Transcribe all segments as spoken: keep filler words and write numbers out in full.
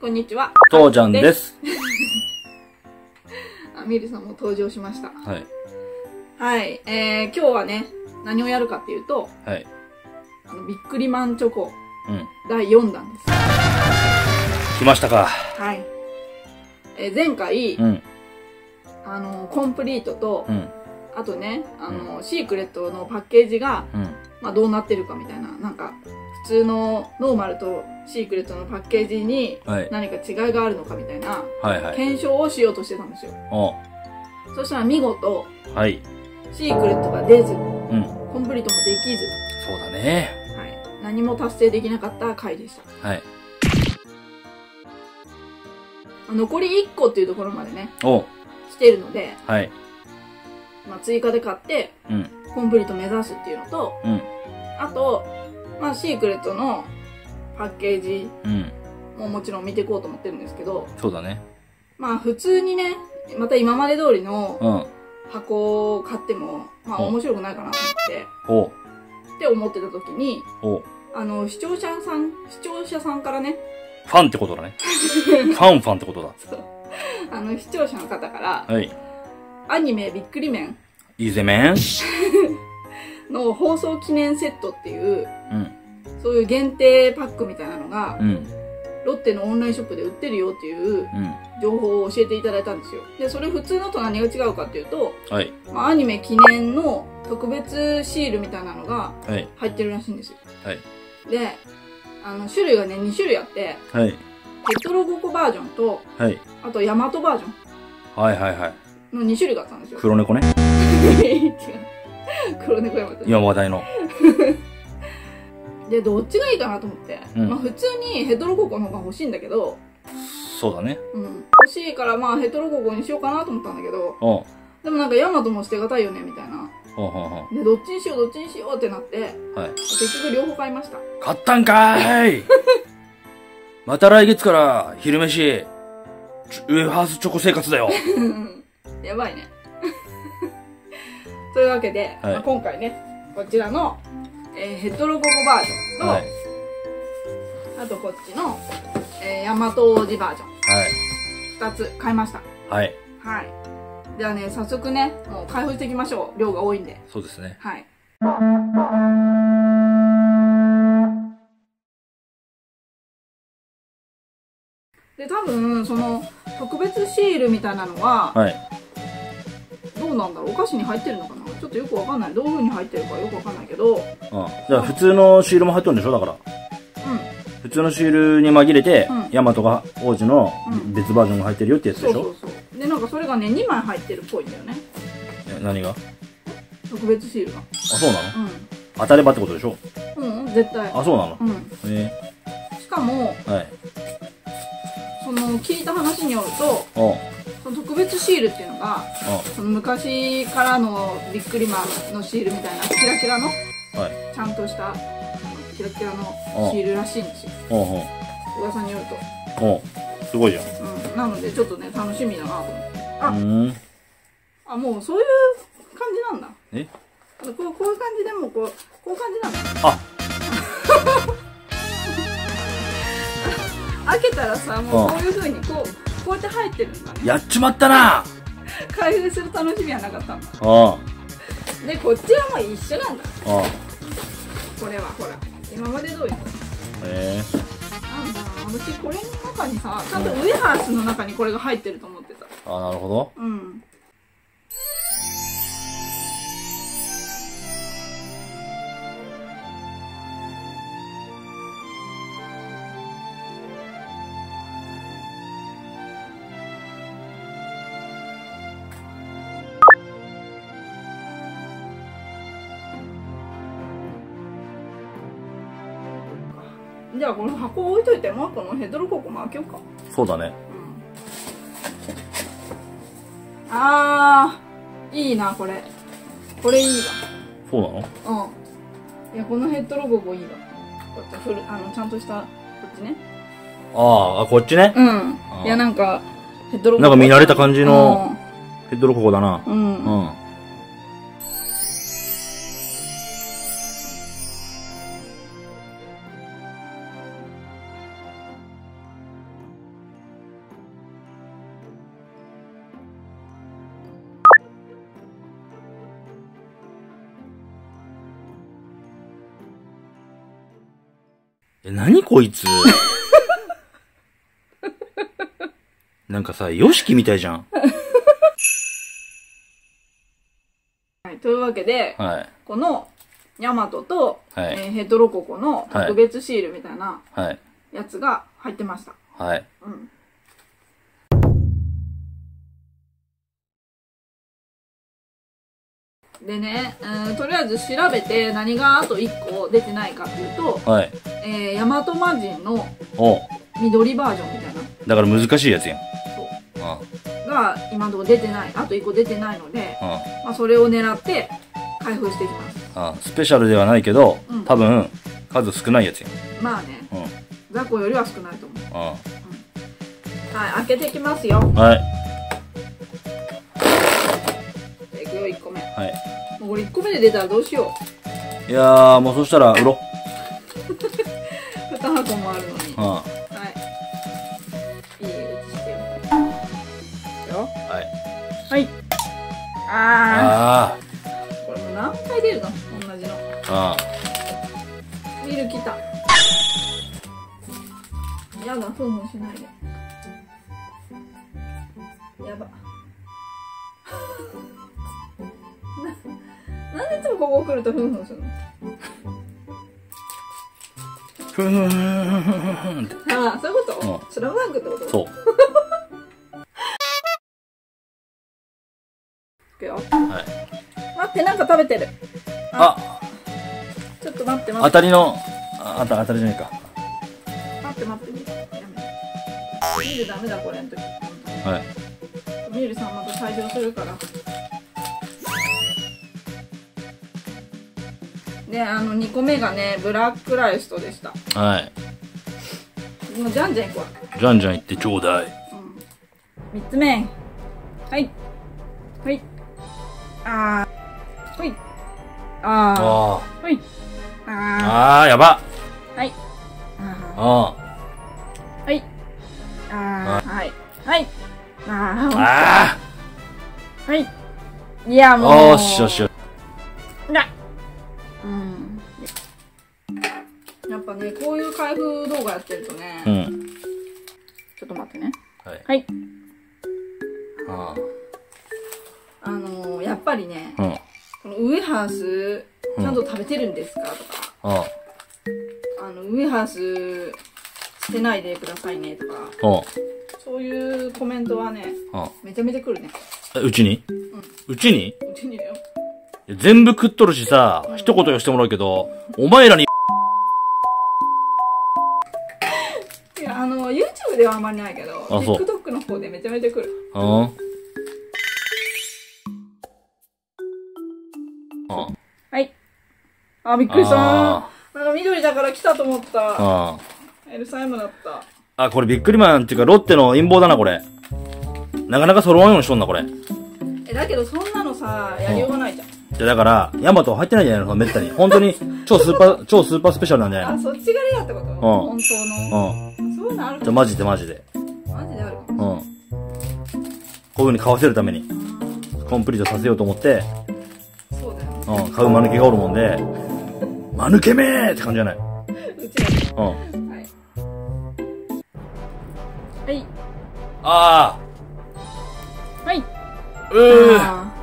こんにちは。 父ちゃんです。 あ、ミルさんも登場しました。 はい。 はい、えー、今日はね、何をやるかっていうと、 はい。 あのビックリマンチョコ、 うん。 だいよんだんです。 来ましたか。 はい。えー、前回、うん、あのコンプリートと、うん、あとね、あの、うん、シークレットのパッケージが、うん、まあどうなってるかみたいな、なんか普通のノーマルとシークレットのパッケージに何か違いがあるのかみたいな、はいはい、検証をしようとしてたんですよ。そしたら見事、はい、シークレットが出ず、うん、コンプリートもできず、 そうだね、 はい、何も達成できなかった回でした。はい、残りいっこっていうところまでね来てるので、はい、まあ追加で買って、うん、コンプリート目指すっていうのと、うん、あと、まあ、シークレットのパッケージももちろん見ていこうと思ってるんですけど、 そうだね、 まあ普通にねまた今まで通りの箱を買っても、まあ面白くないかなと思ってって思ってた時に、あの視聴者さん視聴者さんからね、 ファンってことだね。ファンファンってことだ。 そう、あの視聴者の方から、はい、アニメびっくり麺イーゼメンの放送記念セットっていう、うん、そういう限定パックみたいなのが、うん、ロッテのオンラインショップで売ってるよっていう情報を教えていただいたんですよ。でそれ普通のと何が違うかっていうと、はい、まあ、アニメ記念の特別シールみたいなのが入ってるらしいんですよ。はい、であの種類がねに種類あって、はい、ヘトロゴコバージョンと、はい、あとヤマトバージョンはいはいはいのに種類があったんですよ。 黒猫ね。 違う、黒猫ヤマト。 今話題の。 でどっちがいいかなと思って、うん、まあ普通にヘトロココの方が欲しいんだけど、 そうだね、 うん、欲しいからまあヘトロココにしようかなと思ったんだけど、でもなんかヤマトも捨てがたいよねみたいな。でどっちにしようどっちにしようってなって、はい、結局両方買いました。 買ったんかーい。また来月から昼飯ウエハースチョコ生活だよ。 やばいね。というわけで、はい、まあ今回ねこちらの、えー、ヘトロゴコバージョンと、はい、あとこっちの、えー、ヤマト王子バージョン、はい、ふたつ買いました。はい、はい、ではね早速ねもう開封していきましょう。量が多いんで。 そうですね。はい。 で多分その特別シールみたいなのは、はい、どうなんだろう、お菓子に入ってるのかな、ちょっとよくわかんない。どういう風に入ってるかよくわかんないけど、 ああ、じゃあ普通のシールも入ってるんでしょ。だから、うん、普通のシールに紛れて、うん、ヤマトが王子の別バージョンが入ってるよってやつでしょ。そうそうそう。でなんかそれがねにまい入ってるっぽいんだよね。 え、何が？ 特別シールが。 あ、そうなの？うん、当たればってことでしょ。 うん、絶対。 あ、そうなの。うん、 えー、しかも、はい、その聞いた話によると、その特別シールっていうのがその昔からのビックリマンのシールみたいなキラキラの、はい、ちゃんとしたキラキラのシールらしいんですよ、噂によると。 おすごいじゃん、 うん、なのでちょっとね楽しみだなと思って。あ、うんあ、もうそういう感じなんだ。えあのこうこういう感じでもこうこういう感じなんだ。あ開けたらさ、もうこういう風にこうこうやって入ってるんだね。 やっちまったな。 開封する楽しみはなかったんだ。ああでこっちはもう一緒なんだ。ああこれはほら今まで通り。へえなんだ私これの中にさちゃんとウエハースの中にこれが入ってると思ってた。 ああなるほど。うん。 じゃあこの箱置いといてもうこのヘドロココも開けようか。 そうだね、 うん、あーいいなこれ。これいいわ。 そうなの？ うん。いやこのヘッドロゴコいいわ。こっちフルあのちゃんとしたこっちね。 ああこっちね。 うん。いやなんかヘッドロゴコなんか見慣れた感じのヘッドロゴコだな。うん。うん。 え、なにこいつ。なんかさ、ヨシキみたいじゃん。 はい、というわけで、はい、このヤマトと、はい、えー、ヘッドロココの特別シールみたいなやつが入ってました。はい。うん。でね、うん、とりあえず調べて何があといっこ出てないかっていうと、はい、えー、ヤマトマジンの緑バージョンみたいな。 だから難しいやつやん。 そう。ああが今のところ出てない。あといっこ出てないので、ああまあそれを狙って開封していきます。 ああスペシャルではないけど、うん、多分数少ないやつやん。 まあね、うん、雑魚よりは少ないと思う。ああ、うん、はい、開けていきますよ。はい。じゃあいくよ、いっこめ。はい。もうこれいっこめで出たらどうしよう。いやー、もうそしたら売ろう。にはこもあるのに。ああ、はい。いい、映してよ。よ。はい。はい。ああ。これもう何回出るの？同じの。ああ。ミル来た。やだ、ふんふんしないで。やば。な、なんでいつもここ来るとふんふんするの？ ふんふんふんふんふんって。 ああ、そういうこと？スラムダンクってこと？そう。いくよ。はい。待って、なんか食べてる。あ、ちょっと待って待って。 当たりの、あ、当たりじゃないか。 待って待って。やめ。ミルダメだ、これの時。はい。ミルさんまた退場するから。で、あのにこめがね、ブラックライストでした。はい。もうじゃんじゃんいくわ。 じゃんじゃんいってちょうだい。うん。 みっつめ。はい。はい。あー。ほい。あー。ほい。あー。 あー、やば。 はい。あー。はい。あー。はい。はい。あー。あー。はい。いや、もう。 よしよしよし。 な。うん。やっぱね、こういう開封動画やってるとね。うん。ちょっと待ってね。はい。はい。ああ。あのー、やっぱりね。うん。このウエハース、ちゃんと食べてるんですかとか。ああ。あの、ウエハース、してないでくださいねとか。ああ。そういうコメントはね、ああめちゃめちゃ来るね。 うちに？うん。うちに？うちにだよ。全部食っとるしさ、うん、一言言わしてもらうけど、お前らにいや、あの、YouTube ではあんまりないけど、TikTok の方でめちゃめちゃ来る。ああ。はい。あ、びっくりした。なんか緑だから来たと思った。ああ。エルサイムだった。 あ、これビックリマンっていうか、ロッテの陰謀だな、これ。なかなか揃わんようにしとんな、これ。 え、だけどそんなのさ、やりようがないじゃん。 じゃだから、ヤマト入ってないんじゃないのめったに。本当に、超スーパー、超スーパースペシャルなんじゃないの？ あ、そっちがレアってこと？うん。本当の。うん。そういうのあるか。 じゃマジでマジで。 マジであるか。うん。こういう風に買わせるために、コンプリートさせようと思って、 そうだよ。 うん、買う間抜けがおるもんで、間抜けめーって感じじゃない？うちが。うん。はい。はい。あー。はい。 うー。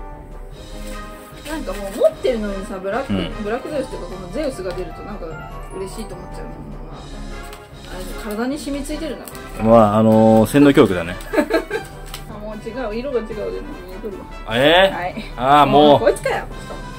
なんかもう持ってるのにさ、ブラック、うん、ブラックゼウスっていうかこのゼウスが出るとなんか嬉しいと思っちゃうのは、あれ体に染みついてるんだろうね。 まあ、あのー、洗脳教育だね。 あ、もう違う、色が違うでも見えとるわ。 えー、はい。ああ、もう。 こいつかよ。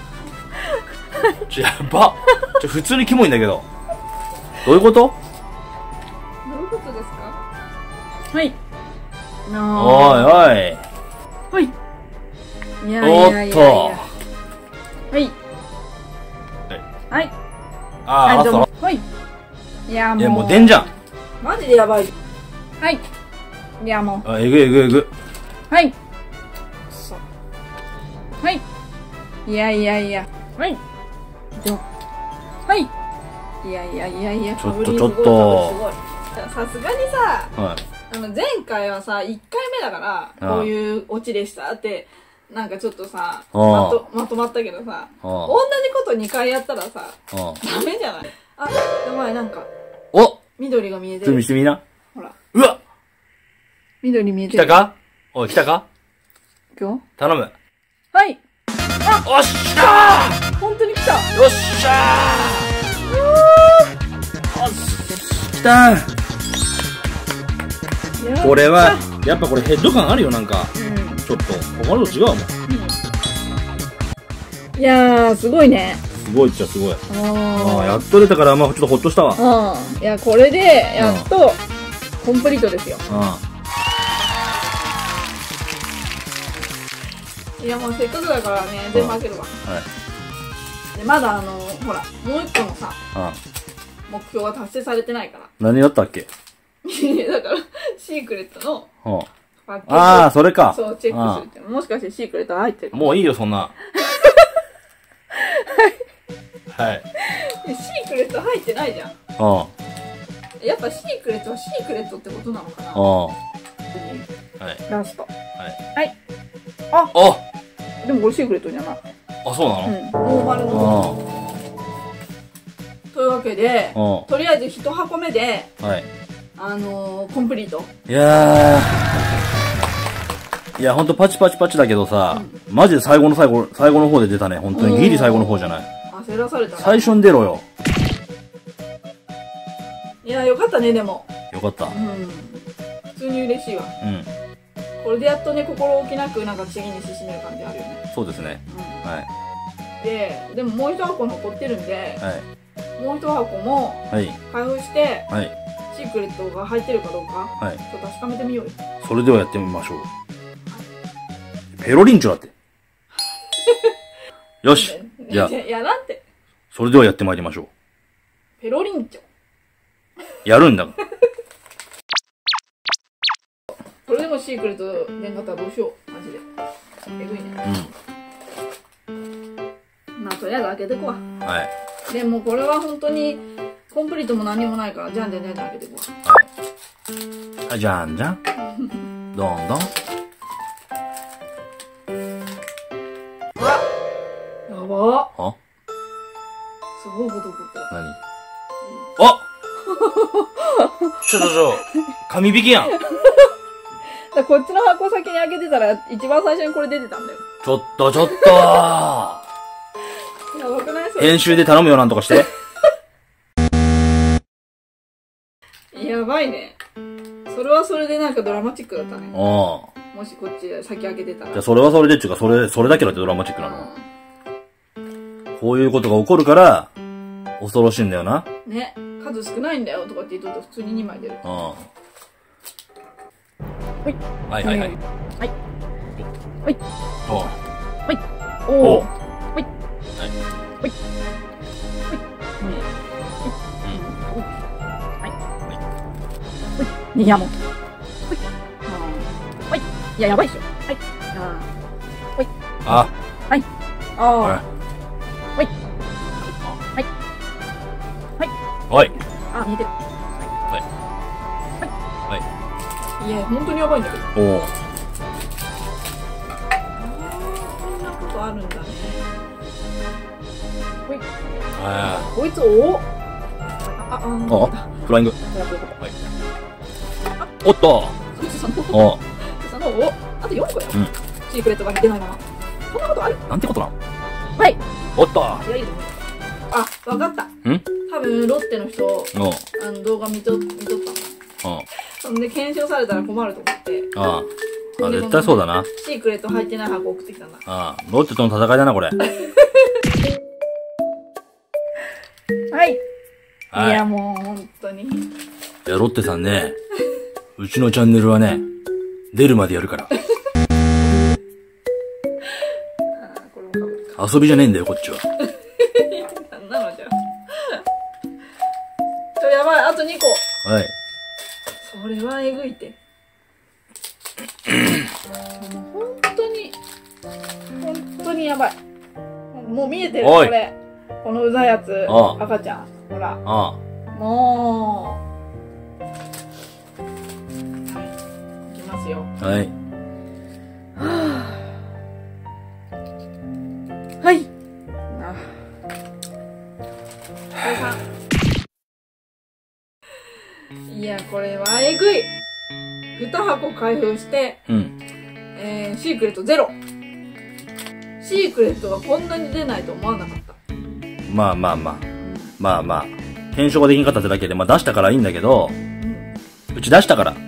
ちょ、やば。ちょ、普通にキモいんだけど。どういうこと？ どういうことですか？はい。 おいおい。 はい。いやいやいやいや。おっと。はい。はい。 ああ、どうも。 はい。いや、もう。 いや、もう出んじゃん。 マジでやばい。はい。いや、もう。 あ、えぐえぐえぐ。 はい。そう。はい。いやいやいや。はい。どはい。いやいやいやいや、 ちょっとちょっと。 さすがにさ、はい。あの、前回はさ、いっかいめだから、こういうオチでしたって、なんかちょっとさ、まと、まとまったけどさ、同じことにかいやったらさ、ダメじゃない？あ、やばい、なんか。 お緑が見えてズームる。 してみな。 ほら。 うわ緑見えてる。 来たかおい、来たか今日頼む。 はい。 おっしゃー本当に来た。 よっしゃーおっ来たーこれは、やっぱこれヘッド感あるよ、なんか。うん。ちょっと。他のと違うもん。 いやー、すごいね。 すごいっちゃすごい。ああ、やっと出たから、まあちょっとほっとしたわ。 うん。いや、これで、やっと、コンプリートですよ。うん。いや、もうせっかくだからね、全部開けるわ。はい。で、まだあの、ほら、もう一個のさ、目標が達成されてないから。 何やったっけだから、シークレットの、 ああ、それか。 そう、チェックするって。もしかしてシークレット入ってるかもういいよ、そんな。はい。 シークレット入ってないじゃん。ああ。やっぱシークレットはシークレットってことなのかな。ああ。はい。ラスト。はい。はい。ああでもこれシークレットじゃない。 あ、そうなの？うん。 ノーマルの。というわけで、とりあえず一箱目で、はい。あのー、コンプリート。 いやー。いや、ほんとパチパチパチだけどさ、うん、マジで最後の最後、最後の方で出たね。本当にギリ最後の方じゃない。 焦らされたね。 最初に出ろよ。 いや、よかったね、でも。 よかった。うん。 普通に嬉しいわ。うん。これでやっとね、心置きなく、なんか次に進める感じあるよね。 そうですね。うん。はい。 で、でももう一箱残ってるんで、はい。もう一箱も、はい。開封して、はい。シークレットが入ってるかどうか、はい。ちょっと確かめてみようよ。 それではやってみましょう。ペロリンチョだって。よし。じゃあ。 いや、なんて。 それではやってまいりましょう。 ペロリンチョ。 やるんだから。 これでもシークレット出んかったらどうしよう。マジで。えぐいね。うん。まあ、とりあえず開けてこわ。はい。でもこれは本当に、コンプリートも何もないから、じゃんじゃんじゃんじゃん開けてこわ。 はい。はい、じゃんじゃん。どんどん。 やばあすごいこと起こった。 何、うん、あちょちょちょ、神引きやん。 だこっちの箱先に開けてたら、一番最初にこれ出てたんだよ。 ちょっとちょっとやばくない？それ。 編集で頼むよ、なんとかして。 やばいね。それはそれでなんかドラマチックだったね。ああ。もしこっちで先開けてたら。 じゃあそれはそれでっていうか、それ、それだけだってドラマチックなの。こういうことが起こるから、恐ろしいんだよな。 ね。数少ないんだよとかって言うと普通ににまい出る。ああ。はい。 はいはいはい。はい。 はい。 おはい。おお。はい。はい。はい。はい。いやもう。はい。いや、やばいっしょ。はい。はい。 あ。 はい。ああ。はい。はい。はい。 はい。 あ、見えてる。はい。はい。はい。いや、本当にやばいんだけど。おお。こんなことあるんだね。ほい。ああ。こいつ、おお。あ、あ、 あ、フライング。はい。おっとそいつさんのおそのおあとよんこよ。うん。シークレットが出ないまま。そんなことあるなんてことなんはい。 おっといや、いいと思う。あ、わかった。ん多分、ロッテの人、あの動画見と、見とったの。そんで、検証されたら困ると思って。ああ。あ、絶対そうだな。 シークレット入ってない箱送ってきたんだ。 ああ。ロッテとの戦いだな、これ。 はい。はい。いや、もう、本当に。いや、ロッテさんね、うちのチャンネルはね、出るまでやるから。遊びじゃねえんだよ、こっちは。 なんなのじゃあ。ちょ、やばい、あとにこ。はい。それはえぐいて。もう本当に、本当にやばい。もう見えてる、これ。このうざいやつ。赤ちゃん。ほら。ああ。もう。はい。いきますよ。はい。はぁ。はい。あ。 に箱開封して、うん、えー、シークレットゼロ。シークレットがこんなに出ないと思わなかった。 まあまあまあ。まあまあ。検証ができんかったってだけで、まあ出したからいいんだけど、うん、うち出したから。うん、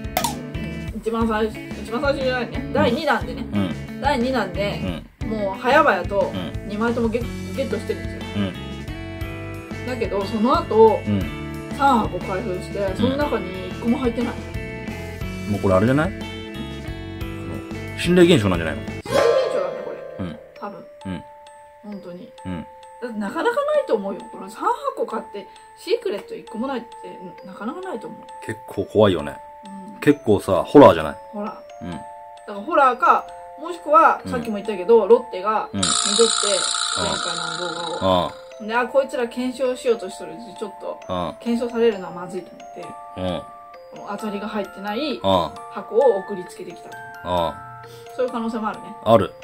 一番最初、一番最初じゃないね。だいにだんでね。うん、だいにだんで、うん、もう早々とにまいともゲッ、ゲットしてるんですよ。うん、だけど、その後、うん、さん箱開封して、その中にいっこも入ってない。 もうこれあれじゃない？心霊現象なんじゃないの？ 心霊現象だね、これ。うん。多分。うん。本当に。うん。だってなかなかないと思うよ。このさん箱買って、シークレットいっこもないって、なかなかないと思う。 結構怖いよね。うん、結構さ、ホラーじゃない？ ホラー。うん。だからホラーか、もしくは、さっきも言ったけど、うん、ロッテが、見とって、前回の動画を。ああ。で、あ、こいつら検証しようとしてるうち、ちょっと、検証されるのはまずいと思って、うん、当たりが入ってない箱を送りつけてきたと。ああ、そういう可能性もあるね。 ある。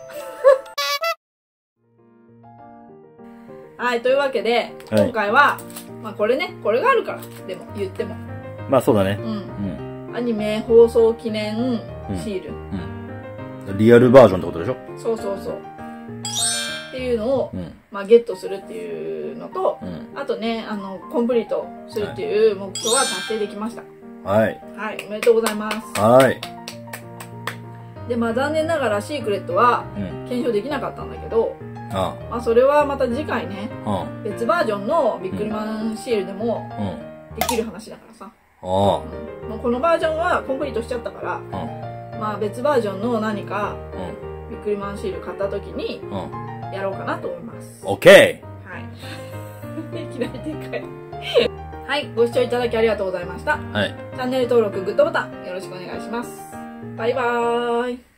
はい、というわけで、はい、今回は、まあこれね、これがあるから、でも、言っても。 まあそうだね。うん。 うん、アニメ放送記念シール、 うんうん。リアルバージョンってことでしょ？ そうそうそう。っていうのを、うん、まあゲットするっていうのと、うん、あとね、あの、コンプリートするっていう目標は達成できました。はい。はい、おめでとうございます。はい。で、まあ残念ながらシークレットは検証できなかったんだけど、うん、ああ、まあそれはまた次回ね、ああ、別バージョンのビックリマンシールでもできる話だからさ。ああ、うん、もうこのバージョンはコンプリートしちゃったから、ああ、まあ別バージョンの何かビックリマンシール買った時に、やろうかなと思います。 オッケー。 はい。いきなりでかい。はい、ご視聴いただきありがとうございました。はい。チャンネル登録、グッドボタンよろしくお願いします。バイバーイ。